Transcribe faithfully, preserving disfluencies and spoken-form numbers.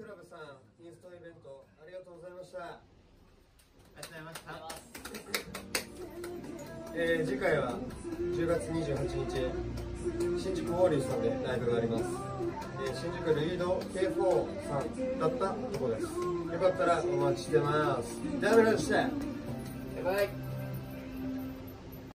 クラブさん、インストイベントありがとうございました。 ありがとうございました。 えー、次回はじゅうがつにじゅうはちにち、新宿ウォーリーさんでライブがあります。えー、新宿リード ケーフォー さんだったところです。よかったらお待ちしてます。では、皆さん、 バイバイ。